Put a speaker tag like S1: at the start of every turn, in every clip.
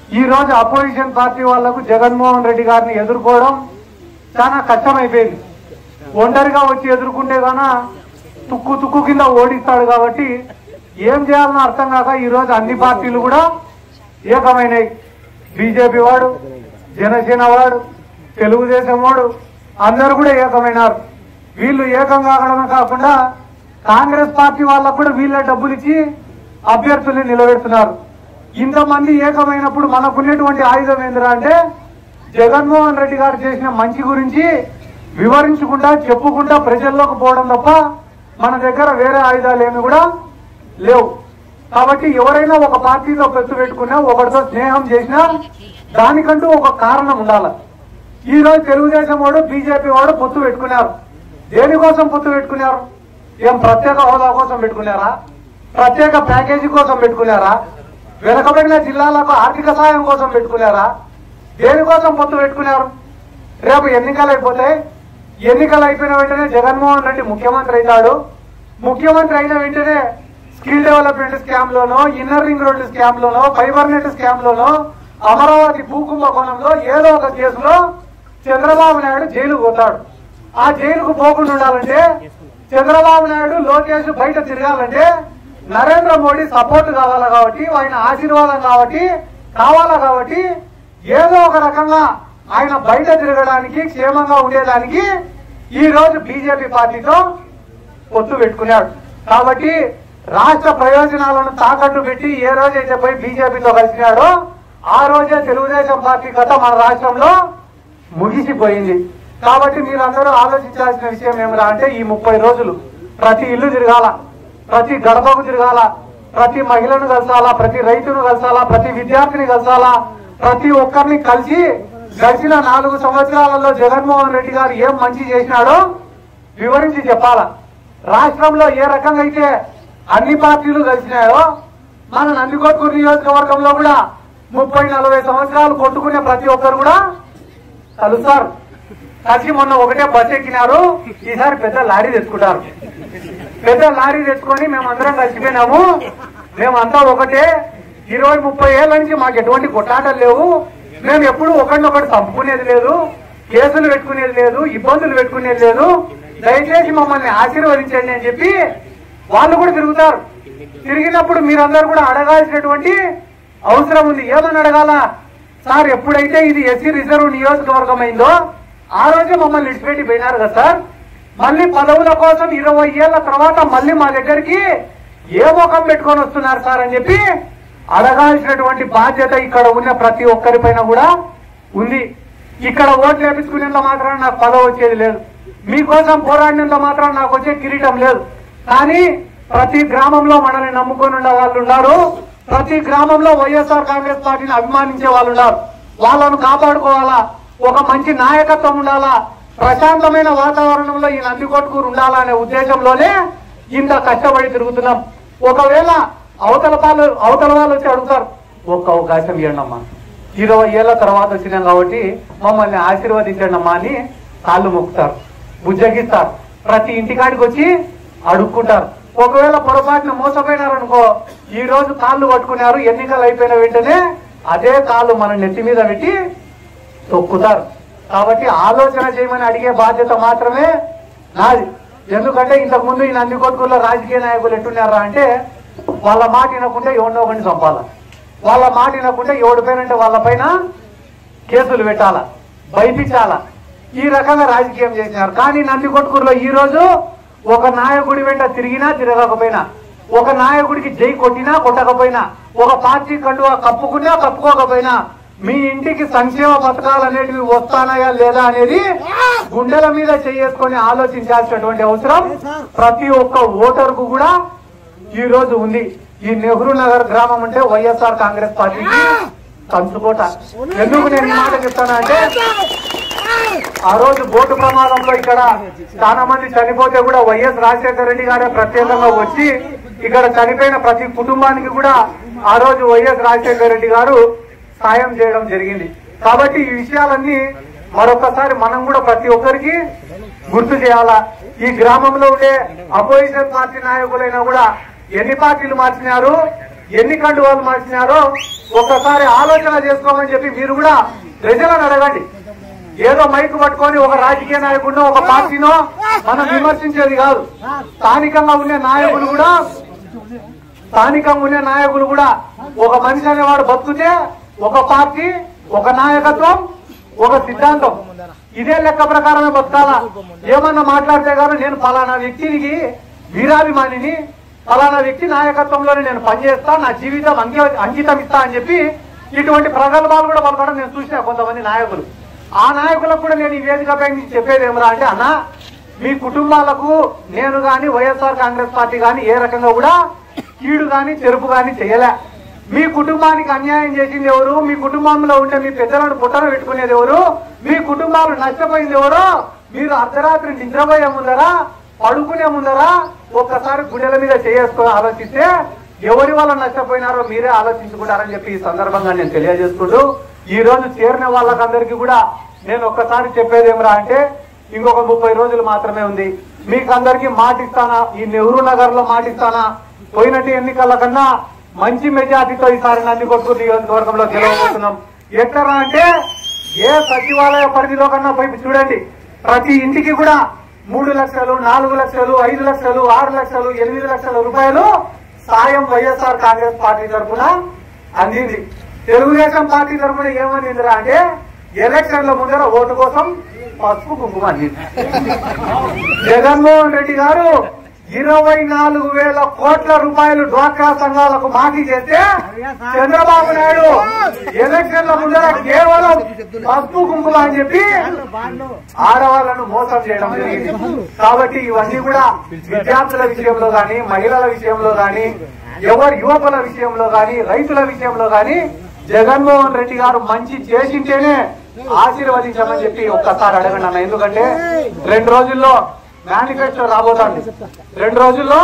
S1: ఈ రోజు opposition party వాళ్లకు జగన్మోహన్ రెడ్డి గారిని ఎదుర్కోవడం చాలా కష్టమైపోయింది. ఒంటరిగా వచ్చి ఎదుర్కొంటే గానా తుక్కు కింద ఓడిస్తాడు. కాబట్టి ఏం చేయాలనో అర్థం కాక ఈ రోజు అన్ని పార్టీలు కూడా ఏకమైనాయి. బీజేపీ వాడు, జనసేన వాడు, తెలుగుదేశం వాడు అందరూ కూడా ఏకమైనారు. వీళ్ళు ఏకం కావడమే కాకుండా కాంగ్రెస్ పార్టీ వాళ్ళకు కూడా వీళ్ళ డబ్బులు ఇచ్చి అభ్యర్థుల్ని నిలబెడుతున్నారు. ఇంతమంది ఏకమైనప్పుడు మనకున్నటువంటి ఆయుధం ఏందిరా అంటే జగన్మోహన్ రెడ్డి గారు చేసిన మంచి గురించి వివరించుకుంటా చెప్పుకుంటా ప్రజల్లోకి పోవడం తప్ప మన దగ్గర వేరే ఆయుధాలు ఏమి కూడా లేవు. కాబట్టి ఎవరైనా ఒక పార్టీతో పెత్తు పెట్టుకున్నా, ఒకరితో స్నేహం చేసినా దానికంటూ ఒక కారణం ఉండాలి. ఈ రోజు తెలుగుదేశం వాడు, బీజేపీ వాడు పొత్తు పెట్టుకున్నారు. దేనికోసం పొత్తు పెట్టుకున్నారు? ఏం ప్రత్యేక హోదా కోసం పెట్టుకున్నారా? ప్రత్యేక ప్యాకేజీ కోసం పెట్టుకున్నారా? వెనకబడిన జిల్లాలకు ఆర్థిక సాయం కోసం పెట్టుకున్నారా? దేనికోసం పొత్తు పెట్టుకున్నారు? రేపు ఎన్నికలు అయిపోతాయి. ఎన్నికలు అయిపోయిన వెంటనే జగన్మోహన్ రెడ్డి ముఖ్యమంత్రి అవుతాడు. ముఖ్యమంత్రి అయిన వెంటనే స్కిల్ డెవలప్మెంట్ స్కామ్ లోనో, ఇన్నర్ రింగ్ రోడ్డు స్కామ్ లోనో, ఫైబర్ నెట్ స్కామ్ లోనో, అమరావతి భూ కుంభకోణంలో ఏదో ఒక కేసులో చంద్రబాబు నాయుడు జైలుకు పోతాడు. ఆ జైలుకు పోకుండా ఉండాలంటే చంద్రబాబు నాయుడు, లోకేష్ బయట తిరగాలంటే నరేంద్ర మోడీ సపోర్ట్ కావాలా, కాబట్టి ఆయన ఆశీర్వాదం కావాలా కాబట్టి ఏదో ఒక రకంగా ఆయన బయట తిరగడానికి, క్షేమంగా ఉండేదానికి ఈ రోజు బీజేపీ పార్టీతో పొత్తు పెట్టుకున్నాడు. కాబట్టి రాష్ట్ర ప్రయోజనాలను తాకట్టు పెట్టి ఏ రోజైతే పోయి బీజేపీతో కలిసినాడో ఆ రోజే తెలుగుదేశం పార్టీ కథ మన రాష్ట్రంలో ముగిసిపోయింది. కాబట్టి మీరందరూ ఆలోచించాల్సిన విషయం ఏమిరా అంటే ఈ 30 రోజులు ప్రతి ఇల్లు తిరగాల, ప్రతి గడపకు తిరగాల, ప్రతి మహిళను కలిసాలా, ప్రతి రైతును కలిసాలా, ప్రతి విద్యార్థిని కలిసాలా, ప్రతి ఒక్కరిని కలిసి గడిచిన 4 సంవత్సరాలలో జగన్మోహన్ రెడ్డి గారు ఏం మంచి చేసినాడో వివరించి చెప్పాలా. రాష్ట్రంలో ఏ రకంగా అయితే అన్ని పార్టీలు కలిసినాయో మన నందికొట్కూరు నియోజకవర్గంలో కూడా 30-40 సంవత్సరాలు కొట్టుకునే ప్రతి ఒక్కరు కూడా కలుస్తారు. కలిసి మొన్న ఒకటే బస్ ఎక్కినారు, ఈసారి పెద్ద లారీ తెచ్చుకుంటారు. పెద్ద లారీ తెచ్చుకొని మేమందరం కలిసిపోయినాము, మేమంతా ఒకటే, 20-30 ఏళ్ల నుంచి మాకు ఎటువంటి కొట్లాటలు లేవు, మేము ఎప్పుడు ఒకరినొకటి చంపుకునేది లేదు, కేసులు పెట్టుకునేది లేదు, ఇబ్బందులు పెట్టుకునేది లేదు, దయచేసి మమ్మల్ని ఆశీర్వదించండి అని చెప్పి వాళ్ళు కూడా తిరుగుతారు. తిరిగినప్పుడు మీరందరూ కూడా అడగాల్సినటువంటి అవసరం ఉంది. ఏమని అడగాల? సార్ ఎప్పుడైతే ఇది ఎస్సీ రిజర్వ్ నియోజకవర్గం అయిందో ఆ రోజే మమ్మల్ని ఇడిచిపెట్టి పోయినారు కదా సార్, మళ్ళీ పదవుల కోసం 20 ఏళ్ల తర్వాత మళ్ళీ మా దగ్గరికి ఏ ముఖం పెట్టుకొని వస్తున్నారు సార్ అని చెప్పి అడగాల్సినటువంటి బాధ్యత ఇక్కడ ఉన్న ప్రతి ఒక్కరి పైన కూడా ఉంది. ఇక్కడ ఓట్లు వేపించుకునేంత మాత్రాన నాకు పదవి వచ్చేది లేదు, మీకోసం పోరాడినంత మాత్రం నాకు వచ్చే కిరీటం లేదు. కానీ ప్రతి గ్రామంలో మనల్ని నమ్ముకొని ఉన్న వాళ్ళు ఉన్నారు, ప్రతి గ్రామంలో వైఎస్ఆర్ కాంగ్రెస్ పార్టీని అభిమానించే వాళ్ళు ఉన్నారు. వాళ్ళను కాపాడుకోవాలా, ఒక మంచి నాయకత్వం ఉండాలా, ప్రశాంతమైన వాతావరణంలో ఈ నందికొట్కూరు ఉండాలా అనే ఉద్దేశంలోనే ఇంత కష్టపడి తిరుగుతున్నాం. ఒకవేళ అవతల వాళ్ళు వచ్చి అడుగుతారు, ఒక్క అవకాశం ఇవ్వండి అమ్మా, 20 ఏళ్ల తర్వాత వచ్చినాం కాబట్టి మమ్మల్ని ఆశీర్వదించండి అమ్మా అని కాళ్ళు మొక్కుతారు, బుజ్జగిస్తారు, ప్రతి ఇంటికాడికి వచ్చి అడుక్కుంటారు. ఒకవేళ పొరపాటున మోసపోయినారనుకో, ఈ రోజు కాళ్ళు పట్టుకున్నారు, ఎన్నికలు అయిపోయిన వెంటనే అదే కాళ్ళు మన నెత్తి మీద పెట్టి తొక్కుతారు. కాబట్టి ఆలోచన చేయమని అడిగే బాధ్యత మాత్రమే నాది. ఎందుకంటే ఇంతకుముందు ఈ నందికొట్కూరులో రాజకీయ నాయకులు ఎట్టున్నారా అంటే వాళ్ళ మాట వినకుంటే ఎవరినో ఒకరిని చంపాలా, వాళ్ళ మాట వినకుంటే ఎవడిపోయినంటే వాళ్ళ పైన కేసులు పెట్టాలా, భయపించాలా, ఈ రకంగా రాజకీయం చేసినారు. కానీ నందికొట్కూరులో ఈ రోజు ఒక నాయకుడి వెంట తిరిగినా తిరగకపోయినా, ఒక నాయకుడికి జై కొట్టినా కొట్టకపోయినా, ఒక పార్టీ కండువా కప్పుకున్నా కప్పుకోకపోయినా మీ ఇంటికి సంక్షేమ పథకాలు అనేటివి వస్తానాయా లేదా అనేది గుండెల మీద చేసుకొని ఆలోచించాల్సినటువంటి అవసరం ప్రతి ఒక్క ఓటర్కు కూడా ఈ రోజు ఉంది. ఈ నెహ్రూ నగర్ గ్రామం అంటే వైఎస్ఆర్ కాంగ్రెస్ పార్టీకి కంచుకోట. ఎందుకు నేను ఈ మాట చెప్తానంటే ఆ రోజు బోటు ప్రమాదంలో ఇక్కడ చాలా మంది చనిపోతే కూడా వైఎస్ రాజశేఖర రెడ్డి గారే ప్రత్యేకంగా వచ్చి ఇక్కడ చనిపోయిన ప్రతి కుటుంబానికి కూడా ఆ రోజు వైఎస్ రాజశేఖర రెడ్డి గారు సాయం చేయడం జరిగింది. కాబట్టి ఈ విషయాలన్నీ మరొకసారి మనం కూడా ప్రతి ఒక్కరికి గుర్తు చేయాలా. ఈ గ్రామంలో ఉండే అపోజిషన్ పార్టీ నాయకులైనా కూడా ఎన్ని పార్టీలు మార్చినారు, ఎన్ని కండువాలు మార్చినారో ఒక్కసారి ఆలోచన చేసుకోమని చెప్పి మీరు కూడా ప్రజలను అడగండి. ఏదో మైకు పట్టుకొని ఒక రాజకీయ నాయకుడినో ఒక పార్టీనో మనం విమర్శించేది కాదు. స్థానికంగా ఉండే నాయకులు కూడా ఒక మనిషి అనేవాడు బతుకుతే ఒక పార్టీ, ఒక నాయకత్వం, ఒక సిద్ధాంతం, ఇదే లెక్క ప్రకారమే బతకాలా. ఏమన్నా మాట్లాడితే కానీ నేను ఫలానా వ్యక్తికి వీరాభిమానిని, ఫలానా వ్యక్తి నాయకత్వంలోనే నేను పనిచేస్తా, నా జీవితం అంకితం ఇస్తా అని చెప్పి ఇటువంటి ప్రగల్భాలు కూడా పలకడం నేను చూసిన కొంతమంది నాయకులు. ఆ నాయకులకు కూడా నేను ఈ వేదికపై చెప్పేది ఏమరా అంటే, అన్న మీ కుటుంబాలకు నేను గాని వైఎస్ఆర్ కాంగ్రెస్ పార్టీ గాని ఏ రకంగా కూడా కీడు గాని చెరుపు గాని చేయలే. మీ కుటుంబానికి అన్యాయం చేసింది ఎవరు? మీ కుటుంబంలో ఉండే మీ పెద్దలను పుట్టను పెట్టుకునేది ఎవరు? మీ కుటుంబాలు నష్టపోయింది ఎవరో మీరు అర్ధరాత్రి నిద్రపోయే ముందరా, పడుకునే ముందరా ఒక్కసారి గుండెల మీద చేసుకొని ఆలోచిస్తే ఎవరి వల్ల నష్టపోయినారో మీరే ఆలోచించుకుంటారని చెప్పి ఈ సందర్భంగా నేను తెలియజేసుకుంటూ, ఈ రోజు చేరిన వాళ్ళకందరికీ కూడా నేను ఒక్కసారి చెప్పేది ఏమరా అంటే, ఇంకొక 30 రోజులు మాత్రమే ఉంది. మీకు అందరికీ మాటిస్తానా, ఈ నెహ్రూ నగర్ లో మాటిస్తానా, పోయినట్టు ఎన్నికల కన్నా మంచి మెజార్టీతో ఈసారి నందికొట్కూరు నియోజకవర్గంలో గెలవబోతున్నాం. ఎట్లా అంటే ఏ సచివాలయ పరిధిలో కన్నా పోయి చూడండి, ప్రతి ఇంటికి కూడా 3 లక్షలు, 4 లక్షలు, 5 లక్షలు, 6 లక్షలు, 8 లక్షల రూపాయలు సాయం వైఎస్ఆర్ కాంగ్రెస్ పార్టీ తరఫున అందింది. తెలుగుదేశం పార్టీ తరఫున ఏమందిందిరా అంటే, ఎలక్షన్ల ముందర ఓటు కోసం పసుపు కుంకుమ అందింది. జగన్మోహన్ రెడ్డి గారు 24,000 కోట్ల రూపాయలు డ్వాక్రా సంఘాలకు మాఫీ చేస్తే, చంద్రబాబు నాయుడు ఎలక్షన్ల ముందర కేవలం పసుపు కుంకుమ అని చెప్పి ఆడవాళ్లను మోసం చేయడం జరిగింది. కాబట్టి ఇవన్నీ కూడా విద్యార్థుల విషయంలో గాని, మహిళల విషయంలో గాని, యువకుల విషయంలో గాని, రైతుల విషయంలో గాని జగన్మోహన్ రెడ్డి గారు మంచి చేసింటేనే ఆశీర్వదించామని చెప్పి ఒక్కసారి అడగండి అన్న. ఎందుకంటే 2 రోజుల్లో మేనిఫెస్టో రాబోతుంది. 2 రోజుల్లో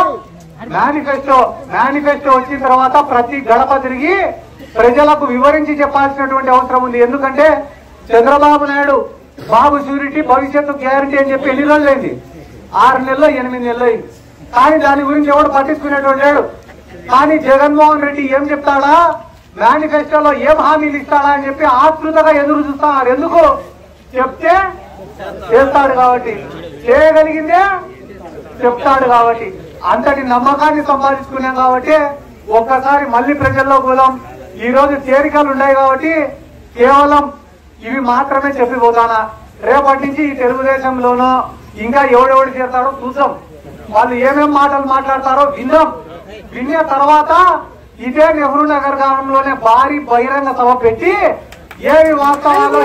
S1: మేనిఫెస్టో వచ్చిన తర్వాత ప్రతి గడప తిరిగి ప్రజలకు వివరించి చెప్పాల్సినటువంటి అవసరం ఉంది. ఎందుకంటే చంద్రబాబు నాయుడు బాబు షూరిటీ, భవిష్యత్తు గ్యారంటీ అని చెప్పి ఎన్ని రోజులైంది? 6 నెలలు 8 నెలలు అయింది. కానీ దాని గురించి ఎవడు పట్టించుకునేటువంటి లేడు. కానీ జగన్మోహన్ రెడ్డి ఏం చెప్తాడా, మేనిఫెస్టోలో ఏం హామీలు ఇస్తాడా అని చెప్పి ఆతృతగా ఎదురు చూస్తున్నారు. ఎందుకు? చెప్తే చేస్తాడు కాబట్టి, చేయగలిగిందే చెప్తాడు కాబట్టి, అంతటి నమ్మకాన్ని సంపాదించుకున్నాం కాబట్టి ఒక్కసారి మళ్ళీ ప్రజల్లో పోదాం. ఈ రోజు చేరికలు ఉన్నాయి కాబట్టి కేవలం ఇవి మాత్రమే చెప్పిపోతానా. రేపటి నుంచి ఈ తెలుగుదేశంలోనో ఇంకా ఎవడెవడు చేస్తాడో చూద్దాం. వాళ్ళు ఏమేం మాటలు మాట్లాడతారో విన్నాం. విన్న తర్వాత ఇదే నెహ్రూ నగర్ గ్రామంలోనే భారీ బహిరంగ సభ పెట్టి ఏవి వాస్తవాలో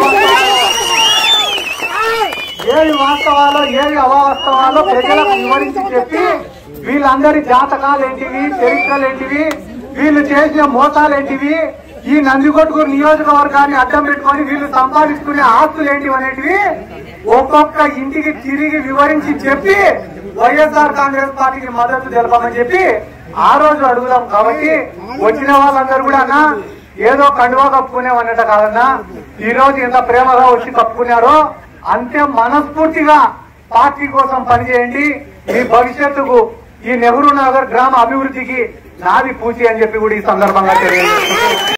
S1: ఏవి అవాస్తవాలో ప్రజలకు వివరించి చెప్పి వీళ్ళందరి జాతకాలు ఏంటివి, చరిత్రలు ఏంటివి, వీళ్ళు చేసిన మోసాలు ఏంటివి, ఈ నందికొట్కూరు నియోజకవర్గాన్ని అడ్డం పెట్టుకొని వీళ్ళు సంపాదించుకునే ఆస్తులు ఏంటివి అనేటివి ఒక్కొక్క ఇంటికి తిరిగి వివరించి చెప్పి వైఎస్ఆర్ కాంగ్రెస్ పార్టీకి మద్దతు తెలపమని చెప్పి ఆ రోజు అడుగుదాం. కాబట్టి వచ్చిన వాళ్ళందరూ కూడా అన్నా ఏదో కండువా కప్పుకునేవన్నట కాదన్నా, ఈ రోజు ఎంత ప్రేమగా వచ్చి కప్పుకున్నారో అంతే మనస్ఫూర్తిగా పార్టీ కోసం పనిచేయండి. మీ భవిష్యత్తుకు ఈ నెహ్రూ నగర్ గ్రామ అభివృద్ధికి నాది పూచి అని చెప్పి కూడా ఈ సందర్భంగా తెలియజేస్తున్నాను.